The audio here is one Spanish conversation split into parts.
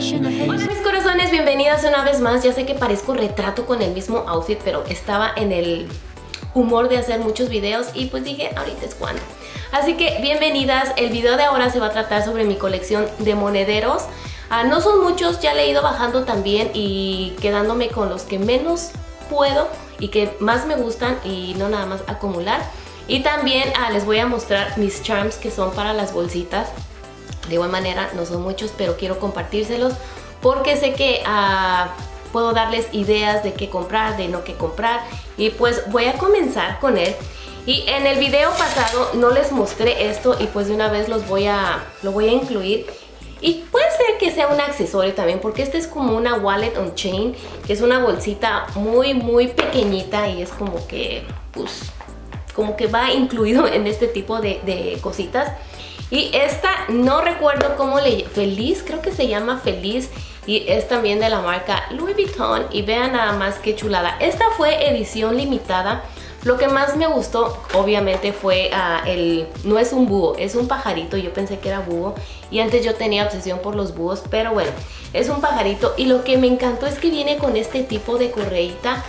Hola mis corazones, bienvenidas una vez más. Ya sé que parezco retrato con el mismo outfit, pero estaba en el humor de hacer muchos videos y pues dije, ahorita es cuando. Así que bienvenidas, el video de ahora se va a tratar sobre mi colección de monederos. No son muchos, ya le he ido bajando también y quedándome con los que menos puedo y que más me gustan y no nada más acumular. Y también les voy a mostrar mis charms que son para las bolsitas. De igual manera no son muchos, pero quiero compartírselos porque sé que puedo darles ideas de qué comprar, de no qué comprar. Y pues voy a comenzar con él. Y en el video pasado no les mostré esto y pues de una vez lo voy a incluir. Y puede ser que sea un accesorio también, porque este es como una wallet on chain, que es una bolsita muy pequeñita y es como que, pues, como que va incluido en este tipo de cositas. Y esta no recuerdo cómo Feliz, creo que se llama Feliz. Y es también de la marca Louis Vuitton. Y vean nada más qué chulada. Esta fue edición limitada. Lo que más me gustó obviamente fue no es un búho, es un pajarito. Yo pensé que era búho y antes yo tenía obsesión por los búhos, pero bueno, es un pajarito. Y lo que me encantó es que viene con este tipo de correíta.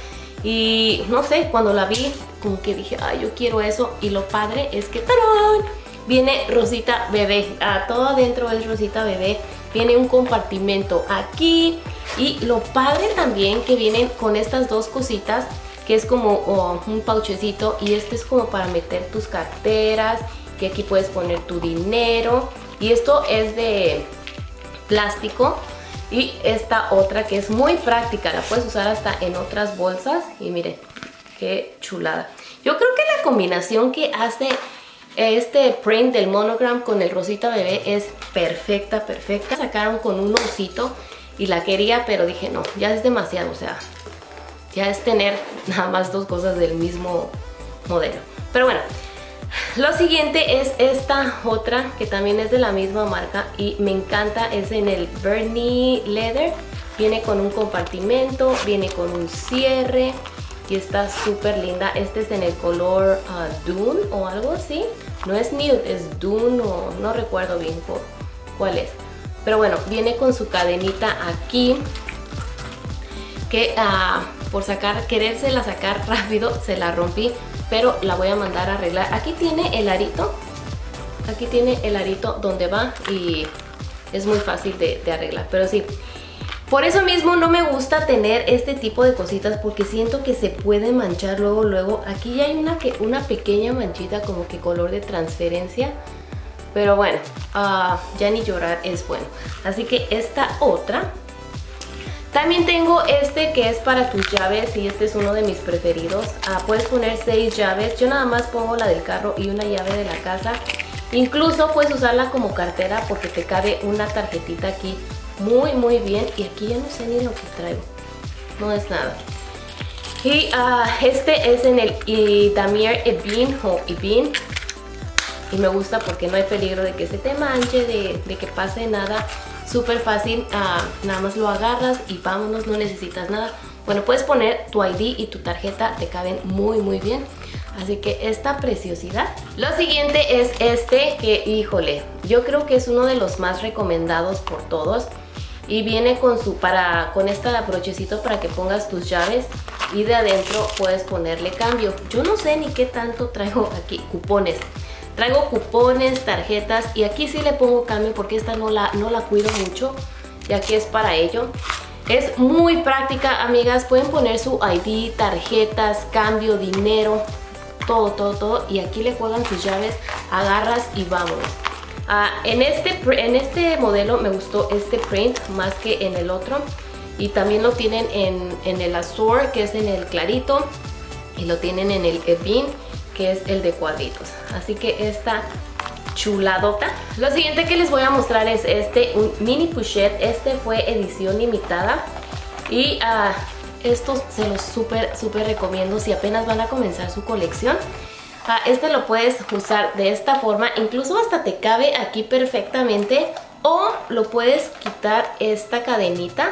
Y no sé, cuando la vi como que dije, ay, yo quiero eso. Y lo padre es que ¡tarán! Viene rosita bebé, todo adentro es rosita bebé. Viene un compartimento aquí. Y lo padre también que vienen con estas dos cositas, que es como un pauchecito, y este es como para meter tus carteras, que aquí puedes poner tu dinero. Y esto es de plástico. Y esta otra que es muy práctica, la puedes usar hasta en otras bolsas. Y miren, qué chulada. Yo creo que la combinación que hace este print del monogram con el rosita bebé es perfecta. Sacaron con un osito y la quería, pero dije no, ya es demasiado, o sea, ya es tener nada más dos cosas del mismo modelo. Pero bueno, lo siguiente es esta otra que también es de la misma marca y me encanta. Es en el Bernie Leather. Viene con un compartimento, viene con un cierre y está súper linda. Este es en el color Dune o algo así. No es nude, es Dune o no recuerdo bien cuál es. Pero bueno, viene con su cadenita aquí que por querérsela sacar rápido se la rompí, pero la voy a mandar a arreglar. Aquí tiene el arito, donde va y es muy fácil de arreglar, pero sí. Por eso mismo no me gusta tener este tipo de cositas porque siento que se puede manchar luego. Aquí ya hay una pequeña manchita como que color de transferencia. Pero bueno, ya ni llorar es bueno. Así que esta otra. También tengo este que es para tus llaves y este es uno de mis preferidos. Puedes poner 6 llaves. Yo nada más pongo la del carro y una llave de la casa. Incluso puedes usarla como cartera porque te cabe una tarjetita aquí muy bien. Y aquí ya no sé ni lo que traigo. No es nada. Y este es en el Damier Ebene o Ebene. Y me gusta porque no hay peligro de que se te manche, de que pase nada. Súper fácil, nada más lo agarras y vámonos, no necesitas nada. Bueno, puedes poner tu ID y tu tarjeta, te caben muy bien. Así que esta preciosidad. Lo siguiente es este que, híjole, yo creo que es uno de los más recomendados por todos. Y viene con este brochecito para que pongas tus llaves. Y de adentro puedes ponerle cambio. Yo no sé ni qué tanto traigo aquí, cupones. Traigo cupones, tarjetas y aquí sí le pongo cambio porque esta no la cuido mucho y aquí es para ello. Es muy práctica, amigas. Pueden poner su ID, tarjetas, cambio, dinero, todo. Y aquí le juegan sus llaves, agarras y vámonos. En este modelo me gustó este print más que en el otro. Y también lo tienen en el Azure, que es en el clarito. Y lo tienen en el Ebene, que es el de cuadritos. Así que esta chuladota. Lo siguiente que les voy a mostrar es un mini pochette. Este fue edición limitada. Y estos se los súper recomiendo si apenas van a comenzar su colección. Este lo puedes usar de esta forma. Incluso hasta te cabe aquí perfectamente. O lo puedes quitar esta cadenita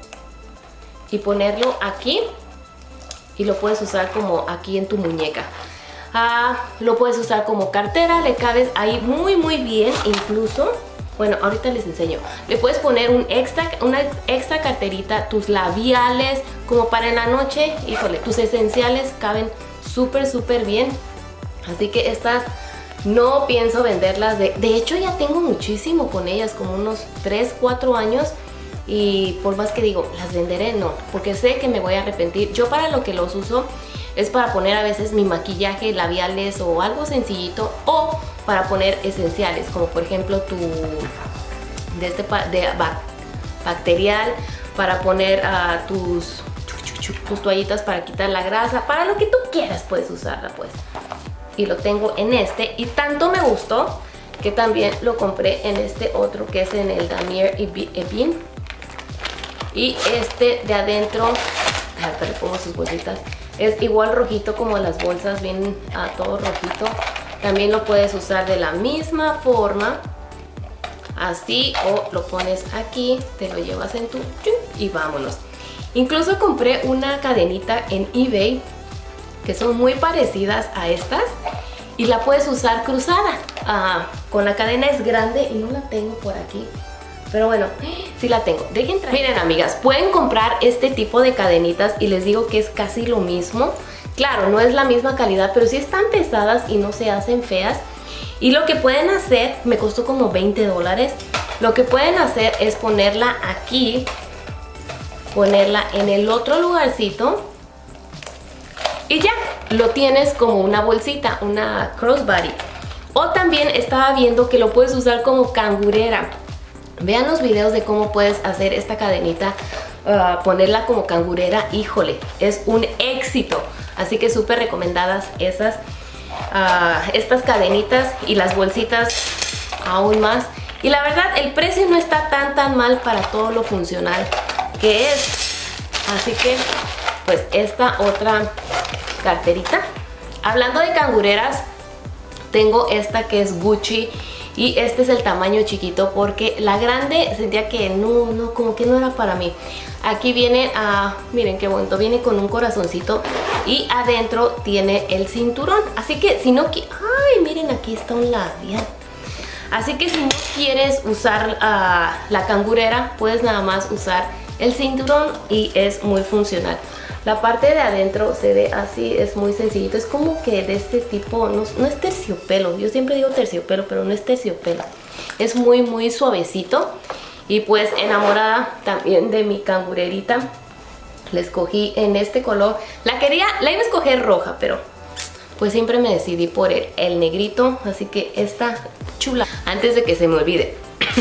y ponerlo aquí. Y lo puedes usar como aquí en tu muñeca. Lo puedes usar como cartera, le cabes ahí muy bien. Incluso bueno, ahorita les enseño. Le puedes poner una extra carterita, tus labiales, como para en la noche. Híjole, tus esenciales caben súper bien. Así que estas no pienso venderlas. De hecho ya tengo muchísimo con ellas, como unos 3, 4 años. Y por más que digo, las venderé, no, porque sé que me voy a arrepentir. Yo para lo que los uso es para poner a veces mi maquillaje, labiales o algo sencillito, o para poner esenciales, como por ejemplo tu bacterial, para poner tus toallitas para quitar la grasa, para lo que tú quieras puedes usarla pues. Y lo tengo en este, y tanto me gustó que también lo compré en este otro, que es en el Damier Ebene. Y este de adentro, hasta le pongo sus bolsitas, es igual rojito como las bolsas, bien todo rojito. También lo puedes usar de la misma forma, así, o lo pones aquí, te lo llevas en tu y vámonos. Incluso compré una cadenita en eBay que son muy parecidas a estas y la puedes usar cruzada. Con la cadena es grande y no la tengo por aquí, pero bueno, sí la tengo. Dejen traer. Miren amigas, pueden comprar este tipo de cadenitas y les digo que es casi lo mismo. Claro, no es la misma calidad, pero sí están pesadas y no se hacen feas. Y lo que pueden hacer, me costó como $20. Lo que pueden hacer es ponerla aquí, ponerla en el otro lugarcito y ya, lo tienes como una bolsita, una crossbody. O también estaba viendo que lo puedes usar como cangurera. Vean los videos de cómo puedes hacer esta cadenita, ponerla como cangurera. Híjole, es un éxito. Así que súper recomendadas estas cadenitas y las bolsitas aún más. Y la verdad, el precio no está tan mal para todo lo funcional que es. Así que, pues esta otra carterita. Hablando de cangureras, tengo esta que es Gucci. Y este es el tamaño chiquito porque la grande sentía que no, como que no era para mí. Aquí viene, miren qué bonito, viene con un corazoncito y adentro tiene el cinturón. Así que si no quieres, ay, miren, aquí está un labial. Así que si no quieres usar la cangurera, puedes nada más usar el cinturón y es muy funcional. La parte de adentro se ve así, es muy sencillito, es como que de este tipo, no es terciopelo, yo siempre digo terciopelo, pero no es terciopelo, es muy suavecito. Y pues enamorada también de mi cangurerita, la escogí en este color, la iba a escoger roja, pero pues siempre me decidí por el negrito, así que esta chula, antes de que se me olvide.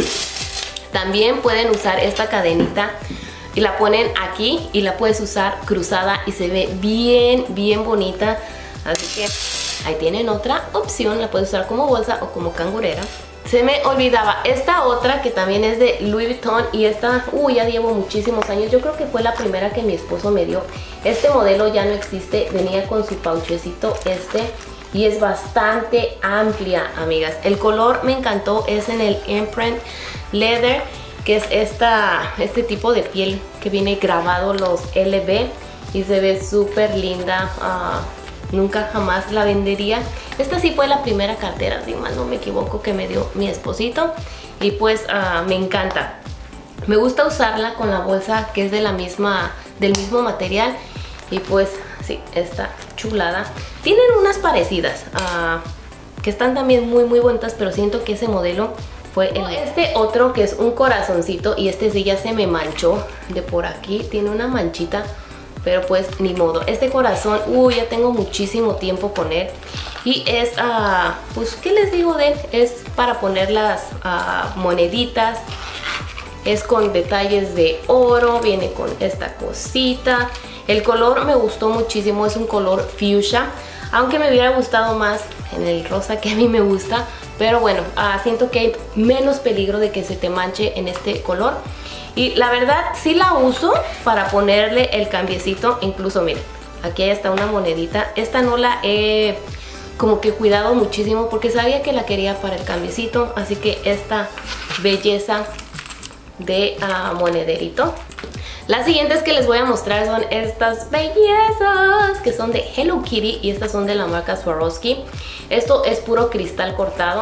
También pueden usar esta cadenita y la ponen aquí y la puedes usar cruzada y se ve bien bonita. Así que ahí tienen otra opción, la puedes usar como bolsa o como cangurera. Se me olvidaba esta otra que también es de Louis Vuitton y esta, ya llevo muchísimos años. Yo creo que fue la primera que mi esposo me dio. Este modelo ya no existe, venía con su pauchecito y es bastante amplia, amigas. El color me encantó, es en el Imprint Leather, que es este tipo de piel que viene grabado los LV y se ve súper linda. Nunca jamás la vendería. Esta sí fue la primera cartera, si mal no me equivoco, que me dio mi esposito y pues me encanta. Me gusta usarla con la bolsa que es del mismo material y pues sí, esta chulada. Tienen unas parecidas que están también muy bonitas, pero siento que ese modelo fue este otro que es un corazoncito y este sí ya se me manchó de por aquí, tiene una manchita, pero pues ni modo. Este corazón, ya tengo muchísimo tiempo con él y es, pues ¿qué les digo de él? Es para poner las moneditas, es con detalles de oro, viene con esta cosita. El color me gustó muchísimo, es un color fuchsia, aunque me hubiera gustado más en el rosa que a mí me gusta. Pero bueno, siento que hay menos peligro de que se te manche en este color. Y la verdad sí la uso para ponerle el cambiecito. Incluso miren, aquí está una monedita. Esta no la he como que cuidado muchísimo porque sabía que la quería para el cambiecito. Así que esta belleza de monederito. Las siguientes que les voy a mostrar son estas bellezas que son de Hello Kitty y estas son de la marca Swarovski. Esto es puro cristal cortado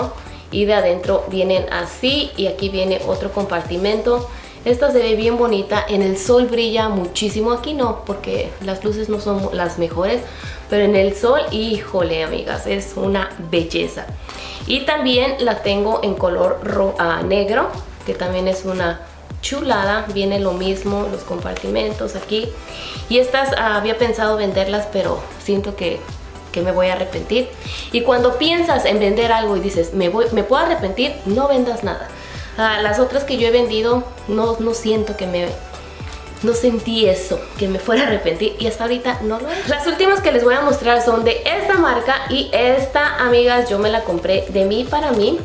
y de adentro vienen así, y aquí viene otro compartimento. Esta se ve bien bonita, en el sol brilla muchísimo, aquí no porque las luces no son las mejores, pero en el sol, híjole amigas, es una belleza. Y también la tengo en color negro, que también es una chulada, viene lo mismo, los compartimentos aquí. Y estas había pensado venderlas, pero siento que me voy a arrepentir. Y cuando piensas en vender algo y dices, me puedo arrepentir, no vendas nada. Las otras que yo he vendido, no siento que no sentí eso, que me fuera a arrepentir, y hasta ahorita no lo es. Las últimas que les voy a mostrar son de esta marca, y esta, amigas, yo me la compré de mí para mí.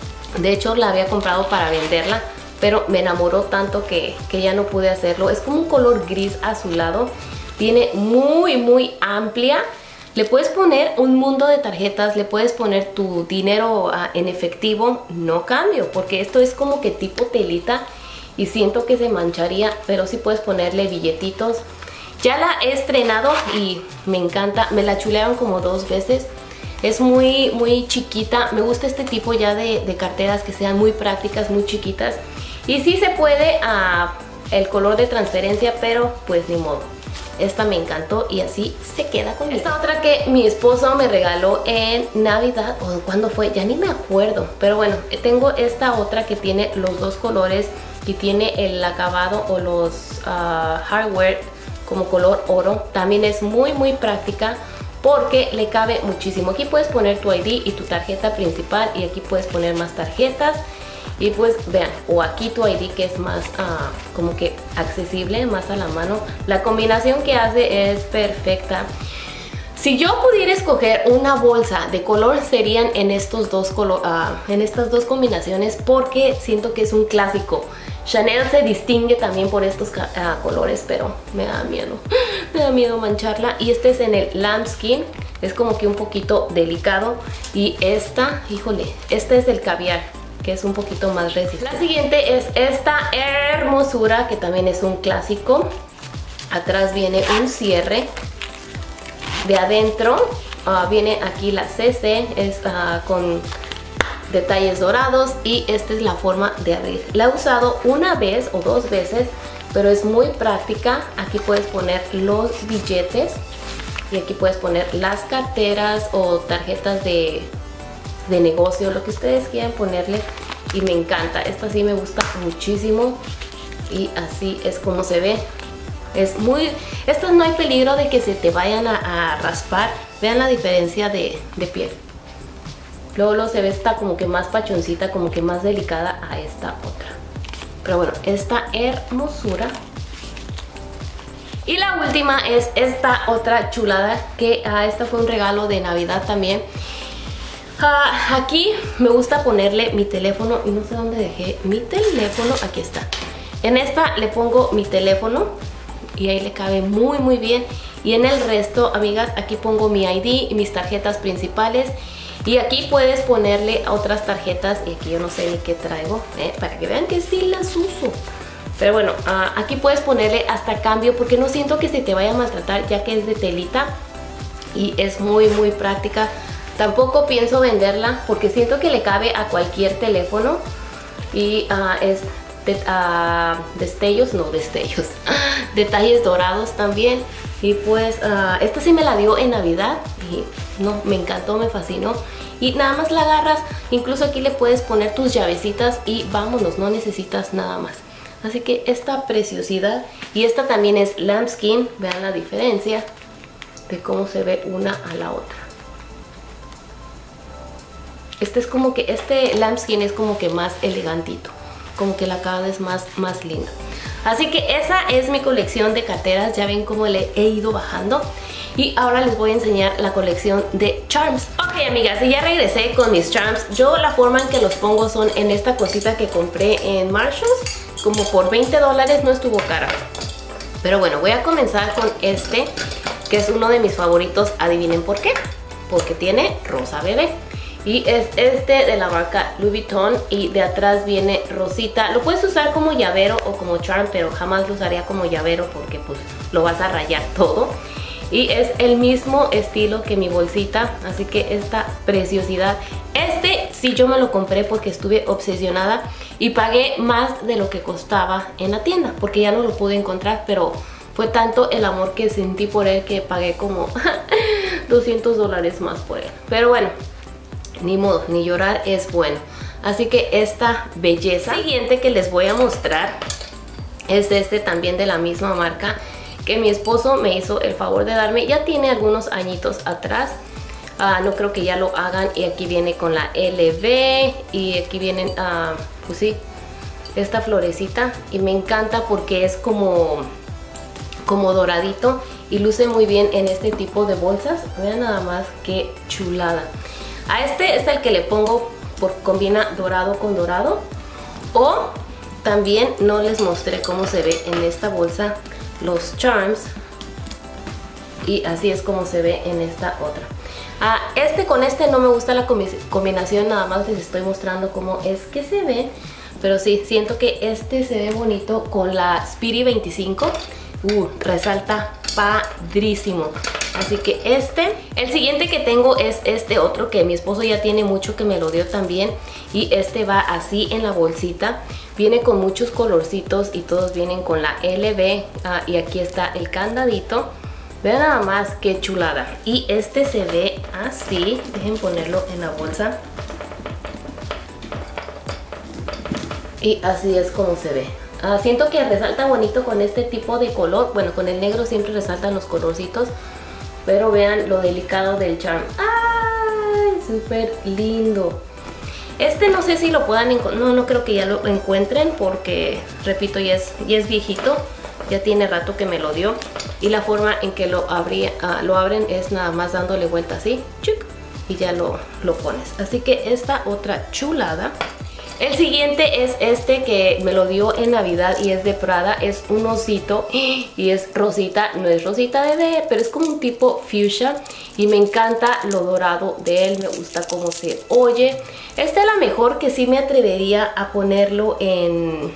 De hecho, la había comprado para venderla, pero me enamoró tanto que ya no pude hacerlo. Es como un color gris azulado, viene muy amplia. Le puedes poner un mundo de tarjetas, le puedes poner tu dinero en efectivo, no cambio, porque esto es como que tipo telita y siento que se mancharía, pero sí puedes ponerle billetitos. Ya la he estrenado y me encanta, me la chulearon como 2 veces. Es muy chiquita, me gusta este tipo ya de carteras que sean muy prácticas, muy chiquitas. Y sí se puede el color de transferencia, pero pues ni modo. Esta me encantó y así se queda conmigo. Esta otra que mi esposo me regaló en Navidad, o cuando fue, ya ni me acuerdo. Pero bueno, tengo esta otra que tiene los 2 colores y tiene el acabado o los hardware como color oro. También es muy práctica porque le cabe muchísimo. Aquí puedes poner tu ID y tu tarjeta principal, y aquí puedes poner más tarjetas. Y pues vean, o aquí tu ID, que es más como que accesible, más a la mano. La combinación que hace es perfecta. Si yo pudiera escoger una bolsa de color, serían en estas 2 combinaciones, porque siento que es un clásico. Chanel se distingue también por estos colores, pero me da miedo mancharla. Y este es en el lambskin, es como que un poquito delicado. Y esta, híjole, este es el caviar, que es un poquito más resistente. La siguiente es esta hermosura, que también es un clásico. Atrás viene un cierre. De adentro viene aquí la CC, es con detalles dorados, y esta es la forma de abrir. La he usado una vez o 2 veces, pero es muy práctica. Aquí puedes poner los billetes y aquí puedes poner las carteras o tarjetas de negocio, lo que ustedes quieran ponerle, y me encanta. Esta sí me gusta muchísimo y así es como se ve. Estas no hay peligro de que se te vayan a raspar. Vean la diferencia de piel. Luego se ve esta como que más pachoncita, como que más delicada a esta otra. Pero bueno, esta hermosura. Y la última es esta otra chulada, que esta fue un regalo de Navidad también. Aquí me gusta ponerle mi teléfono, y no sé dónde dejé mi teléfono. Aquí está. En esta le pongo mi teléfono y ahí le cabe muy bien. Y en el resto, amigas, aquí pongo mi ID y mis tarjetas principales. Y aquí puedes ponerle otras tarjetas, y aquí yo no sé ni qué traigo, para que vean que sí las uso. Pero bueno, aquí puedes ponerle hasta cambio, porque no siento que se te vaya a maltratar, ya que es de telita y es muy práctica. Tampoco pienso venderla porque siento que le cabe a cualquier teléfono. Y es detalles dorados también. Y pues esta sí me la dio en Navidad y no, me encantó, me fascinó. Y nada más la agarras, incluso aquí le puedes poner tus llavecitas y vámonos, no necesitas nada más. Así que esta preciosidad. Y esta también es lambskin, vean la diferencia de cómo se ve una a la otra. Este lambskin es como que más elegantito, como que la acabada es más linda. Así que esa es mi colección de carteras. Ya ven cómo le he ido bajando. Y ahora les voy a enseñar la colección de charms. Ok, amigas, y ya regresé con mis charms. Yo la forma en que los pongo son en esta cosita que compré en Marshalls. Como por $20, no estuvo cara. Pero bueno, voy a comenzar con este, que es uno de mis favoritos. Adivinen por qué. Porque tiene rosa bebé. Y es este de la marca Louis Vuitton, y de atrás viene rosita. Lo puedes usar como llavero o como charm, pero jamás lo usaría como llavero porque pues lo vas a rayar todo. Y es el mismo estilo que mi bolsita, así que esta preciosidad. Este sí, yo me lo compré porque estuve obsesionada y pagué más de lo que costaba en la tienda porque ya no lo pude encontrar, pero fue tanto el amor que sentí por él que pagué como $200 más por él. Pero bueno, ni modo, ni llorar es bueno. Así que esta belleza siguiente que les voy a mostrar es este también de la misma marca que mi esposo me hizo el favor de darme. Ya tiene algunos añitos atrás. No creo que ya lo hagan. Y aquí viene con la LV. Y aquí vienen, pues sí, esta florecita. Y me encanta porque es como doradito. Y luce muy bien en este tipo de bolsas. Vean nada más qué chulada. A este es el que le pongo porque combina dorado con dorado. O también no les mostré cómo se ve en esta bolsa los charms. Y así es como se ve en esta otra. Con este no me gusta la combinación, nada más les estoy mostrando cómo es que se ve. Pero sí, siento que este se ve bonito con la Speedy 25. Resalta padrísimo. Así que el siguiente que tengo es este otro que mi esposo ya tiene mucho, que me lo dio también. Y este va así en la bolsita. Viene con muchos colorcitos y todos vienen con la LV. Y aquí está el candadito. Vean nada más qué chulada. Y este se ve así. Dejen ponerlo en la bolsa. Y así es como se ve. Siento que resalta bonito con este tipo de color. Bueno, con el negro siempre resaltan los colorcitos. Pero vean lo delicado del charm. ¡Ay! Súper lindo. Este no sé si lo puedan encontrar. No creo que ya lo encuentren porque, repito, ya es viejito. Ya tiene rato que me lo dio. Y la forma en que lo abren es nada más dándole vuelta así. ¡Chuc! Y ya lo pones. Así que esta otra chulada. El siguiente es este que me lo dio en Navidad y es de Prada. Es un osito y es rosita. No es rosita bebé, pero es como un tipo fuchsia. Y me encanta lo dorado de él. Me gusta cómo se oye. Esta es la mejor que sí me atrevería a ponerlo en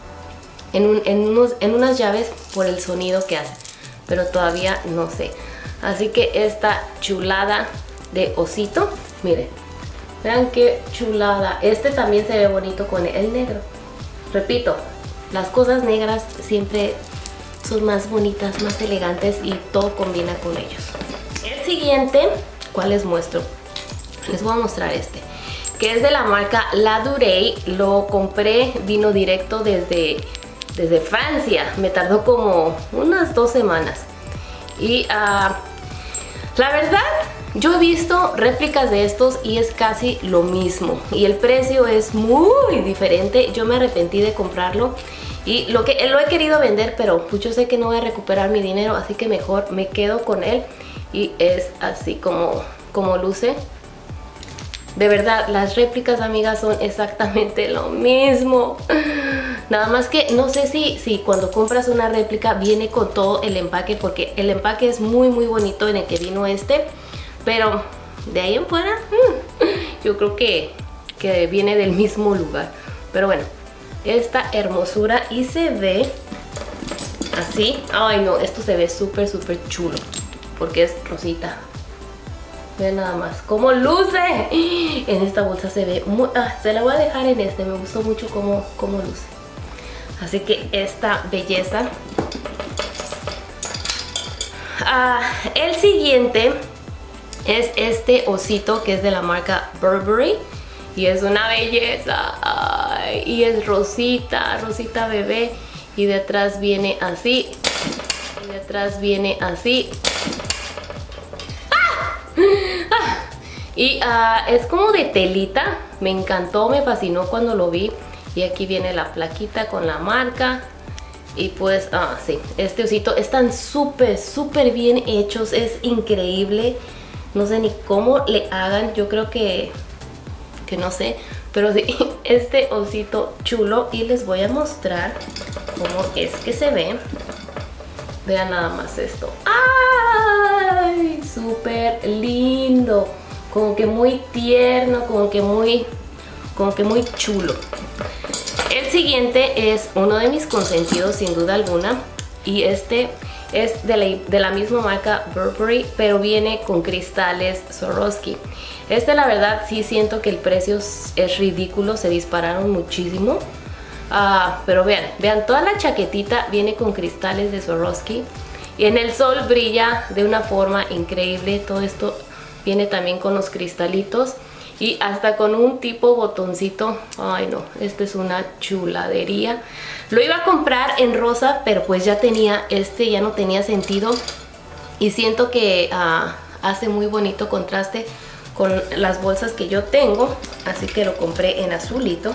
unas llaves por el sonido que hace. Pero todavía no sé. Así que esta chulada de osito. Miren. Vean qué chulada. Este también se ve bonito con el negro. Repito, las cosas negras siempre son más bonitas, más elegantes y todo combina con ellos. El siguiente, ¿cuál les muestro? Les voy a mostrar este, que es de la marca Ladurée. Lo compré, vino directo desde Francia. Me tardó como unas 2 semanas. Y la verdad, yo he visto réplicas de estos y es casi lo mismo. Y el precio es muy diferente. Yo me arrepentí de comprarlo. Y lo he querido vender, pero pues yo sé que no voy a recuperar mi dinero. Así que mejor me quedo con él. Y es así como luce. De verdad, las réplicas, amigas, son exactamente lo mismo. Nada más que no sé si cuando compras una réplica viene con todo el empaque. Porque el empaque es muy bonito en el que vino este. Pero de ahí en fuera, yo creo que viene del mismo lugar. Pero bueno, esta hermosura y se ve así. Ay no, esto se ve súper chulo. Porque es rosita. Vean nada más cómo luce. En esta bolsa se ve muy... se la voy a dejar en este. Me gustó mucho cómo luce. Así que esta belleza. El siguiente es este osito que es de la marca Burberry. Y es una belleza. Ay, y es rosita bebé. Y de atrás viene así. Y de atrás viene así. Y es como de telita. Me encantó, me fascinó cuando lo vi. Y aquí viene la plaquita con la marca. Y pues, sí, este osito están súper bien hechos. Es increíble. No sé ni cómo le hagan. Yo creo que no sé. Pero sí, este osito chulo. Y les voy a mostrar cómo es que se ve. Vean nada más esto. ¡Ay! Súper lindo. Como que muy tierno. Como que muy chulo. El siguiente es uno de mis consentidos sin duda alguna. Y este Es de la misma marca Burberry, pero viene con cristales Swarovski. La verdad sí siento que el precio es ridículo, se dispararon muchísimo. Pero vean, toda la chaquetita viene con cristales de Swarovski. Y en el sol brilla de una forma increíble. Todo esto viene también con los cristalitos. Y hasta con un tipo botoncito. Ay no, esta es una chuladería. Lo iba a comprar en rosa, pero pues ya tenía ya no tenía sentido. Y siento que hace muy bonito contraste con las bolsas que yo tengo. Así que lo compré en azulito.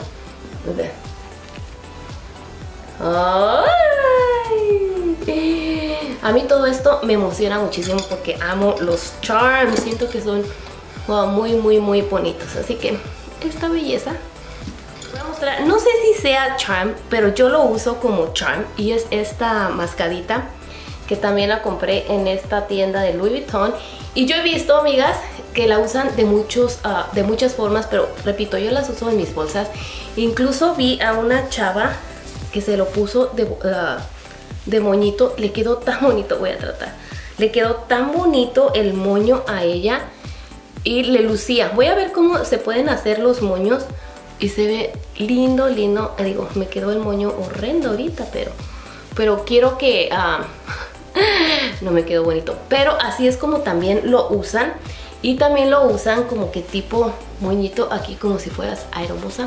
¡Ay! A mí todo esto me emociona muchísimo porque amo los charms. Siento que son muy bonitos. Así que esta belleza voy a mostrar. No sé si sea charm, pero yo lo uso como charm. Y es esta mascadita que también la compré en esta tienda de Louis Vuitton. Y yo he visto, amigas, que la usan de muchas formas. Pero repito, yo las uso en mis bolsas. Incluso vi a una chava que se lo puso de moñito. Le quedó tan bonito, voy a tratar. Le quedó tan bonito el moño a ella. Y le lucía. Voy a ver cómo se pueden hacer los moños. Y se ve lindo. Digo, me quedó el moño horrendo ahorita, pero quiero que... no me quedó bonito. Pero así es como también lo usan. Y también lo usan como que tipo moñito aquí, como si fueras aeromosa.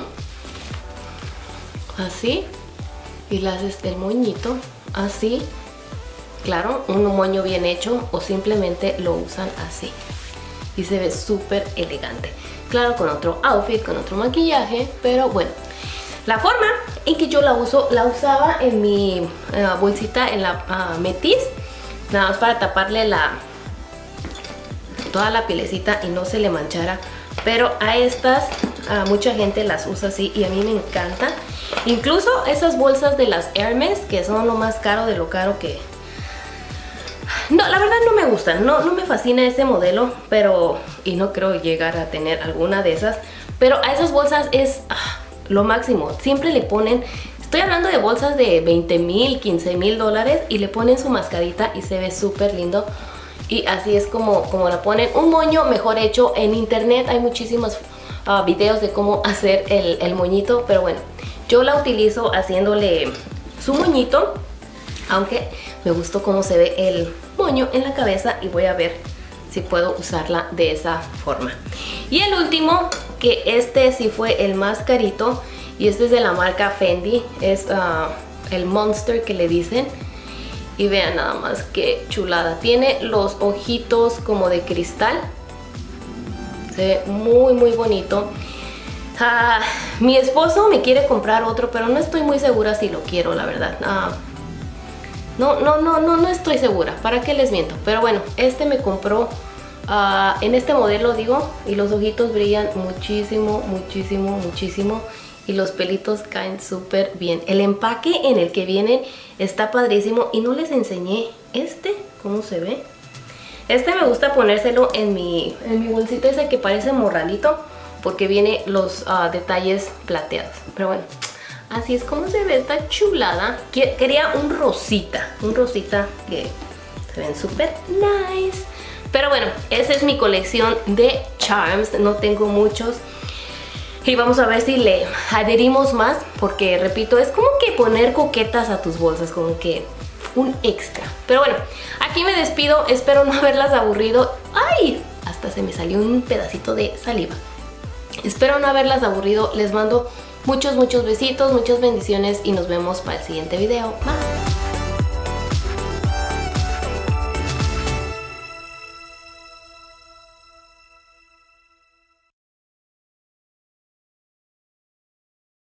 Así. Y le haces el moñito así. Claro, un moño bien hecho. O simplemente lo usan así. Y se ve súper elegante. Claro, con otro outfit, con otro maquillaje. Pero bueno, la forma en que yo la uso, la usaba en mi bolsita, en la Métis. Nada más para taparle toda la pielecita y no se le manchara. Pero a estas, mucha gente las usa así y a mí me encanta. Incluso esas bolsas de las Hermes, que son lo más caro de lo caro que... No, la verdad no me gustan, no me fascina ese modelo, pero... Y no creo llegar a tener alguna de esas. Pero a esas bolsas es lo máximo. Siempre le ponen... Estoy hablando de bolsas de 20 mil, 15 mil dólares y le ponen su mascarita y se ve súper lindo. Y así es como la ponen. Un moño mejor hecho. En internet hay muchísimos videos de cómo hacer el moñito, pero bueno, yo la utilizo haciéndole su moñito, aunque me gustó cómo se ve el moño en la cabeza y voy a ver si puedo usarla de esa forma. Y el último, que este sí fue el más carito, y este es de la marca Fendi, es el Monster que le dicen. Y vean nada más qué chulada. Tiene los ojitos como de cristal. Se ve muy bonito. Mi esposo me quiere comprar otro, pero no estoy muy segura si lo quiero, la verdad. No estoy segura. ¿Para qué les miento? Pero bueno, este me compró en este modelo, digo. Y los ojitos brillan muchísimo. Y los pelitos caen súper bien. El empaque en el que vienen está padrísimo. Y no les enseñé cómo se ve. Me gusta ponérselo en mi bolsita ese que parece morralito, porque viene los detalles plateados. Pero bueno, así es como se ve esta chulada. Quería un rosita que se ven súper nice. Pero bueno, esa es mi colección de charms. No tengo muchos. Y vamos a ver si le adherimos más, porque repito, es como que poner coquetas a tus bolsas, como que un extra. Pero bueno, aquí me despido, espero no haberlas aburrido. ¡Ay! Hasta se me salió un pedacito de saliva. Espero no haberlas aburrido, les mando muchos besitos, muchas bendiciones y nos vemos para el siguiente video. Bye.